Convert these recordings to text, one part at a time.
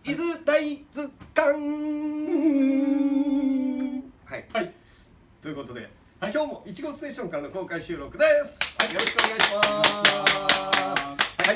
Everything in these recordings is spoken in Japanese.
伊豆大図鑑。はい、はい、ということで、はい、今日もいちごステーションからの公開収録です。はい、よろしくお願いします。はい、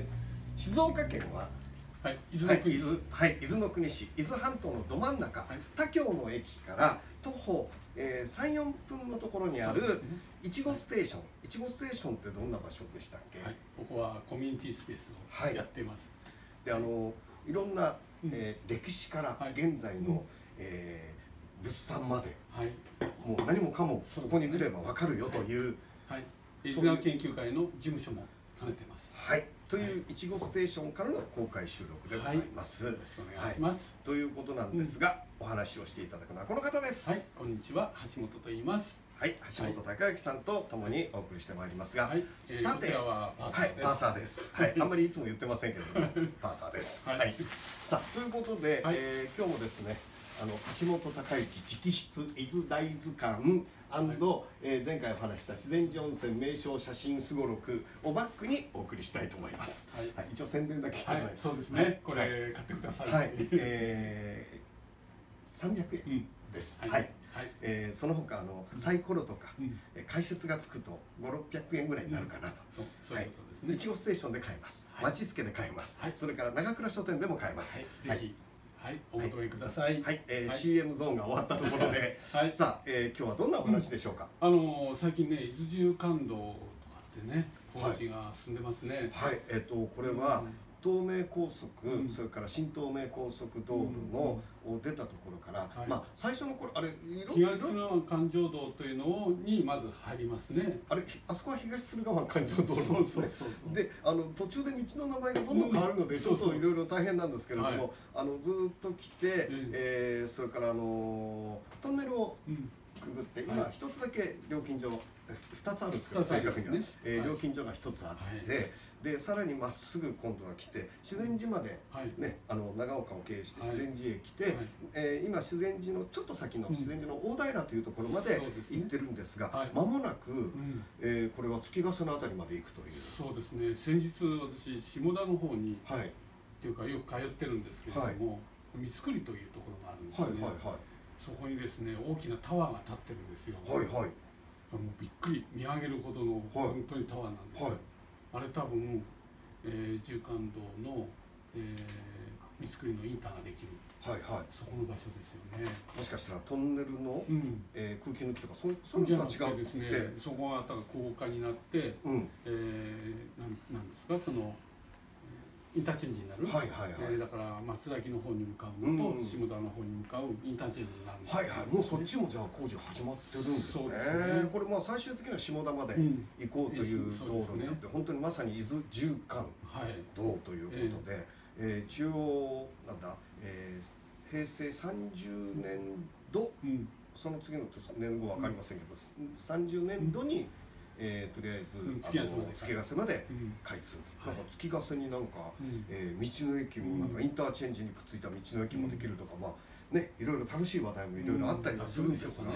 静岡県は伊豆の国市、伊豆半島のど真ん中、田京の駅から徒歩3、4分のところにあるいちごステーション。いちごステーションってどんな場所でしたっけ？ ここはコミュニティスペースをやっています。 で、いろんな歴史から現在の物産まで、もう何もかもここに来れば分かるよという、 伊豆研究会の事務所も兼ねてます。 はい、といういちごステーションからの公開収録でございます。 よろしくお願いします。 ということなんですが、お話をしていただくのはこの方です。 はい、こんにちは、橋本と言います。 はい、橋本孝之さんと共にお送りしてまいりますが、さて、パーサーです。はい、あんまりいつも言ってませんけども、パーサーです。はい。さあ、ということで、今日もですね、橋本孝之直筆伊豆大図鑑前回お話した自然寺温泉名所写真すごろくをバックにお送りしたいと思います。はい、一応宣伝だけしてもらいます。 そうですね。これ買ってください。 はい。300円です。はい。その他サイコロとか解説がつくと500、600円ぐらいになるかなと。はい。いちごステーションで買えます。まちすけで買えます。それから長倉書店でも買えます。 ぜひ。はい、お求めください。 はい、CM ゾーンが終わったところで、さあ、今日はどんなお話でしょうか。 最近ね、伊豆縦貫道とかってね、工事が進んでますね。 はい、これは東名高速、それから新東名高速道路の出たところから、まあ最初の頃あれ東駿河湾環状道というのにまず入りますね。 あそこは東駿河湾環状道路ですね。で、途中で道の名前がどんどん変わるのでちょっといろいろ大変なんですけれども、ずっと来て、それからトンネルをくぐって今一つだけ料金所2つあるんですけど、正確には料金所が1つあって、でさらにまっすぐ今度は来て修善寺までね、長岡を経由して修善寺へ来て、今修善寺のちょっと先の修善寺の大平というところまで行ってるんですが、間もなくこれは月ヶ瀬のあたりまで行くという。 そうですね。先日私下田の方にっていうかよく通ってるんですけれども、三つくりというところがあるんですね。そこにですね、大きなタワーが建ってるんですよ。もうびっくり、見上げるほどの本当にタワーなんですよ。あれ多分縦貫道の三つくりのインターができる、そこの場所ですよね。 もしかしたらトンネルの空気抜きとかそういうのとは違うですね。そこが高架になってなんですか、そのインターチェンジになる。だから松崎の方に向かうのと下田の方に向かうインターチェンジになるんです。 もうそっちもじゃあ工事始まってるんですね。これまあ最終的には下田まで行こうという道路になって、本当にまさに伊豆縦貫道ということで、中央なんだ平成30年度、その次の年後分かりませんけど30年度にとりあえず月ヶ瀬まで開通。なんか月ヶ瀬になんか道の駅もなんかインターチェンジにくっついた道の駅もできるとか、まあね、いろいろ楽しい話題もいろいろあったりはするんですが、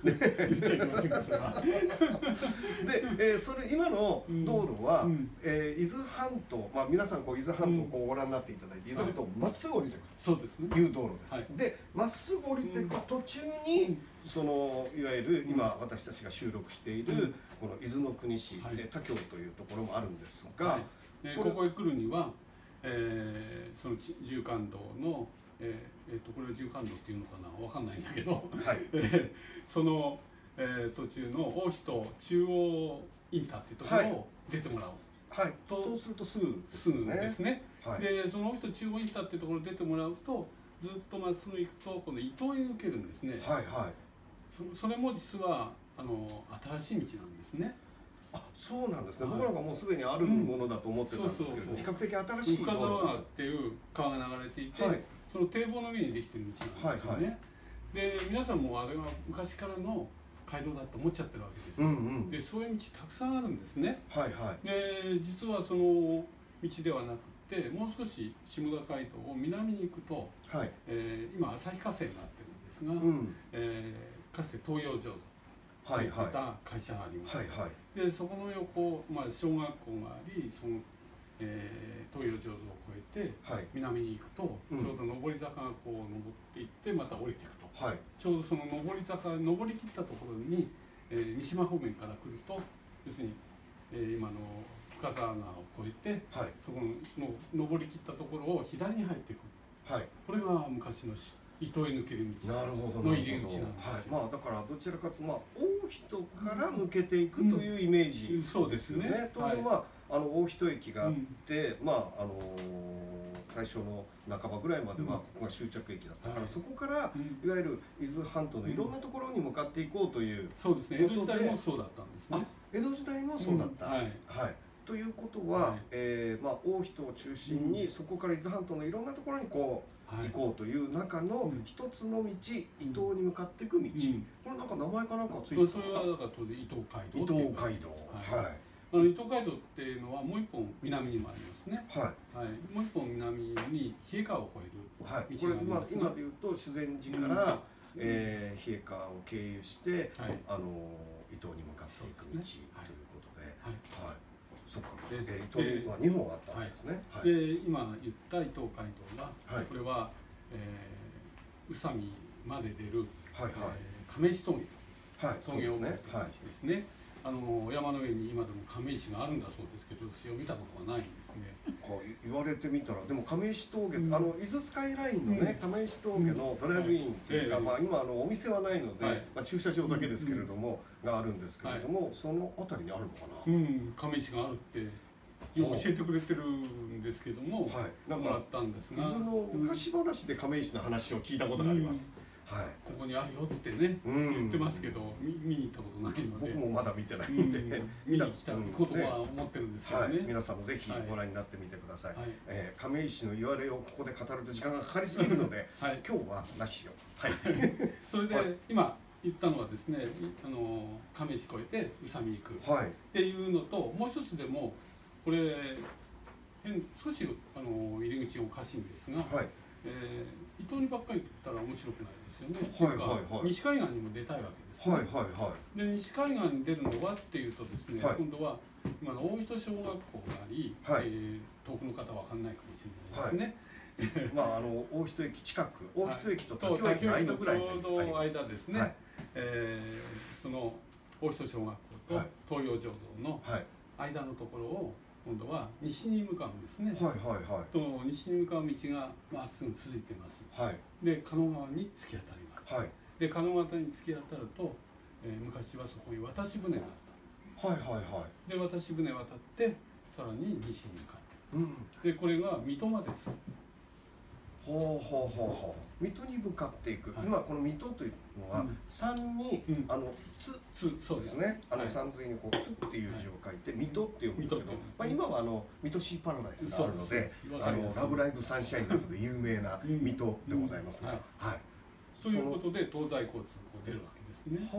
でそれ今の道路は伊豆半島、まあ皆さんこう伊豆半島をご覧になっていただいて、伊豆半島をまっすぐ降りていくという道路です。でまっすぐ降りていく途中にそのいわゆる今私たちが収録しているこの伊豆の国市田京というところもあるんですが、 ここへ来るにはその縦貫道のこれを縦貫道っていうのかな、わかんないんだけど、その途中の大人中央インターっていうところを出てもらう。 そうするとすぐですね。でその大人中央インターっていうところを出てもらうとずっとまっすぐ行くとこの伊東へ抜けるんですね。それも実は新しい道なんですね。 そうなんですね。僕らがもうすでにあるものだと思ってたんですけど、比較的新しい。 深沢川っていう川が流れていて、その堤防の上にできてる道なんですよね。で皆さんもあれは昔からの街道だと思っちゃってるわけです。でそういう道たくさんあるんですね。で実はその道ではなくてもう少し下田街道を南に行くと、今旭化成になってるんですが、かつて東洋醸造といった会社があります。でそこの横、小学校があり、その東洋醸造を越えて南に行くと、ちょうど上り坂がこう登っていってまた降りていくと、ちょうどその上り坂登りきったところに、三島方面から来ると要するに、今の深沢川を越えて、そこの登りきったところを左に入っていく、これが昔の伊東へ抜ける道の入り口なんですよ。 だからどちらかというと、大人から抜けていくというイメージですよね。当然大人駅があって、大正の半ばぐらいまではここが終着駅だったから、そこからいわゆる伊豆半島のいろんなところに向かっていこうという、 そうですね。江戸時代もそうだったんですね。 江戸時代もそうだった。ということは、大人を中心にそこから伊豆半島のいろんなところにこう行こうという中の一つの道、伊東に向かっていく道、これなんか名前かなんかついてますか？ それはだから当然伊東街道。 伊東街道。 伊東街道っていうのはもう一本南にもありますね。もう一本南に冷川を越える道がありますが、 今でいうと修善寺から冷川を経由して伊東に向かっていく道ということで、そっか。伊東には2本あったんですね。 で今言った伊東街道が、これは宇佐美まで出る亀石峠と峠を越えている道ですね。山の上に今でも亀石があるんだそうですけど、私は見たことがないんですね。 言われてみたら、でも亀石峠、伊豆スカイラインのね、亀石峠のドライブインっていうか、今お店はないので、駐車場だけですけれども、があるんですけれども、その辺りにあるのかな。 亀石があるってよく教えてくれてるんですけども、もらったんですが、 伊豆の昔話で亀石の話を聞いたことがあります。 ここにあるよってね言ってますけど、見に行ったことないので、 僕もまだ見てないんで見に来たことは思ってるんですけどね。 皆さんもぜひご覧になってみてください。亀石の言われをここで語ると時間がかかりすぎるので、今日はなしよ。 それで今言ったのはですね、亀石越えて宇佐美行くっていうのと、もう一つでもこれ少し入り口おかしいんですが、伊東にばっかり行ったら面白くないですよね。西海岸にも出たいわけです。で西海岸に出るのはっていうとですね、今度は今の大人小学校があり、遠くの方は分かんないかもしれないですね。 大人駅近く、大人駅と東京駅の間ぐらいにあります。 ちょうど間ですね。その大人小学校と東洋醸造の間のところを今度は西に向かうんですね。と西に向かう道がまっすぐ続いています。で加野川に突き当たります。で加野川に突き当たると、昔はそこに渡し船があった。で渡し船渡ってさらに西に向かって、でこれが水戸まで進む。 水戸に向かっていく。今この水戸というのは山に津ですね。山水にこう津っていう字を書いて水戸って読むんですけど、今は水戸シーパラダイスがあるので、ラブライブサンシャインなどで有名な水戸でございますね。 ということで東西交通こう出るわけですね。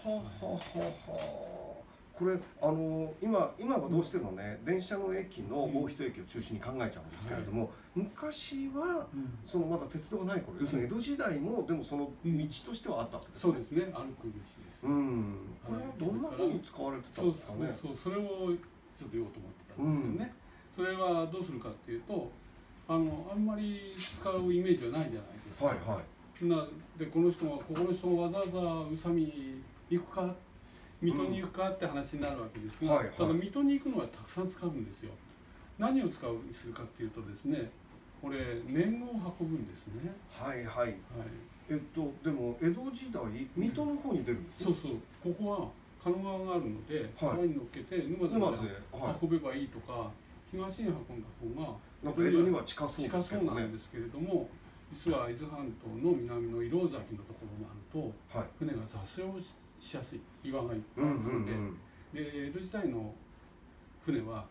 これ今はどうしてもね、電車の駅の大人駅を中心に考えちゃうんですけれども、昔はそのまだ鉄道がない頃、要するに江戸時代もでもその道としてはあったわけですね。 そうですね、歩く道です。 これはどんなふうに使われてたんですかね。 それをちょっと言おうと思ってたんですよね。それはどうするかっていうと、あんまり使うイメージはないじゃないですか。でここの人がわざわざ宇佐美行くか水戸に行くかって話になるわけですが、ただ水戸に行くのはたくさん使うんですよ。何をするかっていうとですね、これ年貢を運ぶんですね。 でも江戸時代水戸の方に出るんですね。 ここは加野川があるので川に乗っけて沼津まで運べばいいとか、東に運んだ方がなんか江戸には近そうですけどね。 近そうなんですけれども、実は伊豆半島の南の石廊崎のところになると船が座礁しやすい、岩がいっぱいあるので、江戸時代の船は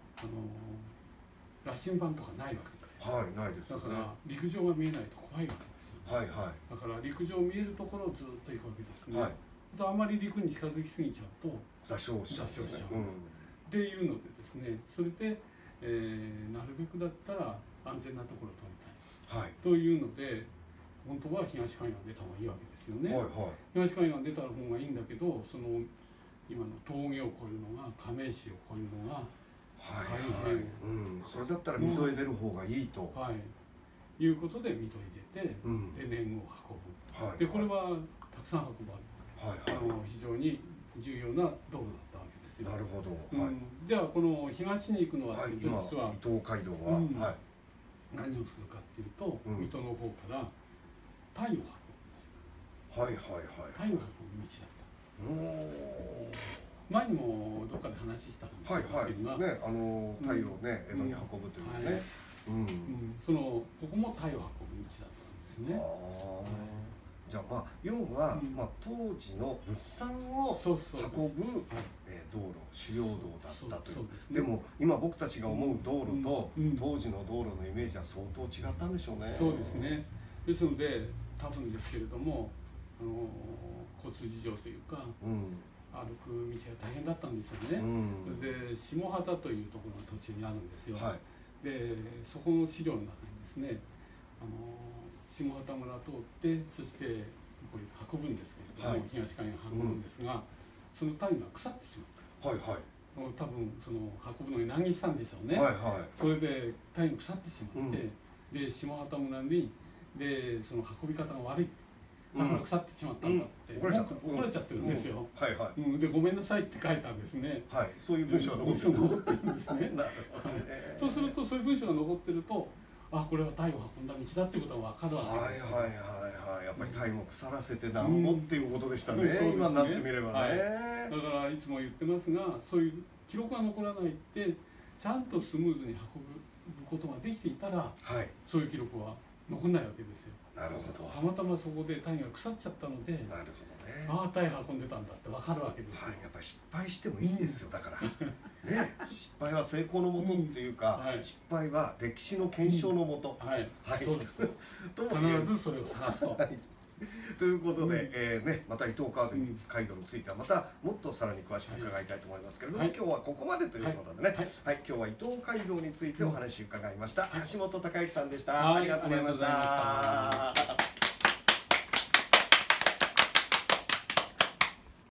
羅針盤とかないわけですよ。 ないですね。 だから陸上が見えないと怖いわけですよ。だから陸上見えるところをずっと行くわけですね。あまり陸に近づきすぎちゃうと座礁しちゃうっていうのでですね、それで、なるべくだったら安全なところを取りたい、というので、本当は東海岸出た方がいいわけですよね。東海岸出た方がいいんだけど、その今の峠を越えるのが亀石を越えるのがはいはい、それだったら水戸へ出る方がいいと、 いうことで水戸へ出て、で年貢を運ぶ、でこれはたくさん運ばれる、非常に重要な道路だったわけですよ。 なるほど。 ではこの東に行くのは実は伊東街道は何をするかっていうと、水戸の方から鯛を運ぶ。鯛を運ぶ道だった。前にもどっかで話したかもしれませんが、 鯛をね江戸に運ぶというね、 ここも鯛を運ぶ道だったんですね。 じゃあ要は当時の物産を運ぶ道路、主要道だったという。でも今僕たちが思う道路と当時の道路のイメージは相当違ったんでしょうね。 そうですね。ですので多分ですけれども交通事情というか、歩く道が大変だったんでしょうね。で下畑というところの途中にあるんですよ。でそこの資料の中にですね下畑村を通ってそしてここに運ぶんですけれども、東海岸運ぶんですが、その鯛が腐ってしまった。多分その運ぶのに難儀したんでしょうね。それで鯛が腐ってしまって、で下畑村にでその運び方が悪い。だから腐ってしまったんだって怒られちゃってるんですよ。でごめんなさいって書いたんですね。 そういう文章が残ってるんですね。そうするとそういう文章が残ってると、これは鯛を運んだ道だってことが分かるわけです。 やっぱり鯛も腐らせてなんぼっていうことでしたね。今になってみればね。 だからいつも言ってますが、そういう記録が残らないってちゃんとスムーズに運ぶことができていたら、そういう記録は残んないわけですよ。 なるほど。 たまたまそこで鯛が腐っちゃったので、 なるほどね。 鯛運んでたんだって分かるわけですよ。 やっぱり失敗してもいいんですよ。だからね、失敗は成功のもとっていうか、失敗は歴史の検証のもと。 そうです。必ずそれを探すと。 ということで、また伊東街道についてはまたもっとさらに詳しく伺いたいと思いますけれども、今日はここまでということでね、今日は伊東街道についてお話を伺いました。橋本孝之さんでした。ありがとうございました。